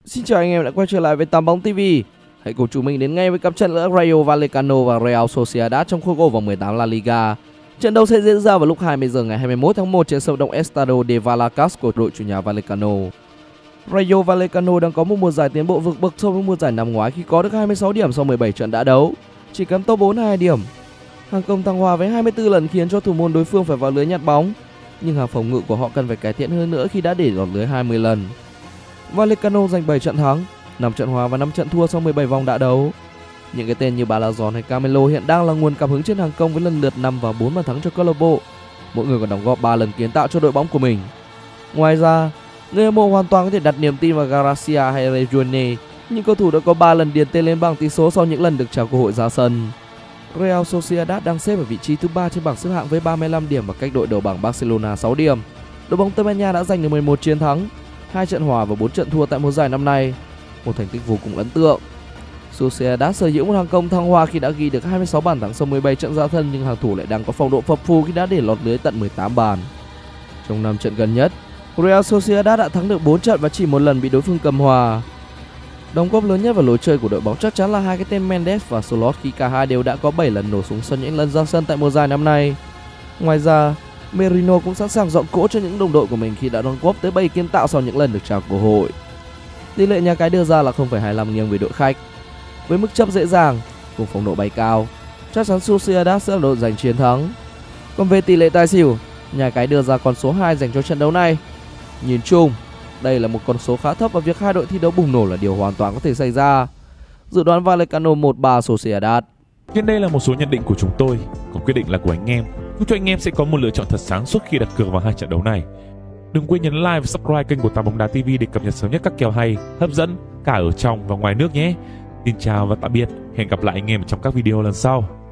Xin chào anh em đã quay trở lại với Tám Bóng TV. Hãy cùng chúng mình đến ngay với cặp trận giữa Rayo Vallecano và Real Sociedad trong khuôn khổ vòng 18 La Liga. Trận đấu sẽ diễn ra vào lúc 20 giờ ngày 21 tháng 1 trên sân vận động Estadio de Vallecas của đội chủ nhà Vallecano. Rayo Vallecano đang có một mùa giải tiến bộ vượt bậc so với mùa giải năm ngoái khi có được 26 điểm sau 17 trận đã đấu, chỉ kém top 4 2 điểm. Hàng công thăng hoa với 24 lần khiến cho thủ môn đối phương phải vào lưới nhặt bóng, nhưng hàng phòng ngự của họ cần phải cải thiện hơn nữa khi đã để lọt lưới 20 lần. Vallecano giành 7 trận thắng, 5 trận hòa và 5 trận thua sau 17 vòng đã đấu. Những cái tên như Balajon hay Camelo hiện đang là nguồn cảm hứng trên hàng công với lần lượt 5 và 4 bàn thắng cho câu lạc bộ. Mỗi người còn đóng góp 3 lần kiến tạo cho đội bóng của mình. Ngoài ra, người hâm mộ hoàn toàn có thể đặt niềm tin vào Garcia hay Rejuane, những cầu thủ đã có 3 lần điền tên lên bảng tỷ số sau những lần được trao cơ hội ra sân. Real Sociedad đang xếp ở vị trí thứ 3 trên bảng xếp hạng với 35 điểm và cách đội đầu bảng Barcelona 6 điểm. Đội bóng Tây Ban Nha đã giành được 11 chiến thắng, 2 trận hòa và 4 trận thua tại mùa giải năm nay, một thành tích vô cùng ấn tượng. Sociedad sở hữu một hàng công thăng hoa khi đã ghi được 26 bàn thắng sau 17 trận ra sân, nhưng hàng thủ lại đang có phong độ phập phù khi đã để lọt lưới tận 18 bàn. Trong 5 trận gần nhất, Real Sociedad đã thắng được 4 trận và chỉ một lần bị đối phương cầm hòa. Đóng góp lớn nhất vào lối chơi của đội bóng chắc chắn là hai cái tên Mendes và Solot khi cả hai đều đã có 7 lần nổ súng sân những lần ra sân tại mùa giải năm nay. Ngoài ra, Merino cũng sẵn sàng dọn cỗ cho những đồng đội của mình khi đã đóng góp tới 7 kiến tạo sau những lần được trao cơ hội. Tỷ lệ nhà cái đưa ra là 0,25 nghiêng về đội khách. Với mức chấp dễ dàng cùng phong độ bay cao, chắc chắn Sociedad sẽ là đội giành chiến thắng. Còn về tỷ lệ tài xỉu, nhà cái đưa ra con số 2 dành cho trận đấu này. Nhìn chung, đây là một con số khá thấp và việc hai đội thi đấu bùng nổ là điều hoàn toàn có thể xảy ra. Dự đoán Vallecano 1-3 Sociedad. Trên đây là một số nhận định của chúng tôi, còn quyết định là của anh em. Chúc cho anh em sẽ có một lựa chọn thật sáng suốt khi đặt cược vào hai trận đấu này. Đừng quên nhấn like và subscribe kênh của Tám Bóng Đá TV để cập nhật sớm nhất các kèo hay, hấp dẫn cả ở trong và ngoài nước nhé. Xin chào và tạm biệt, hẹn gặp lại anh em trong các video lần sau.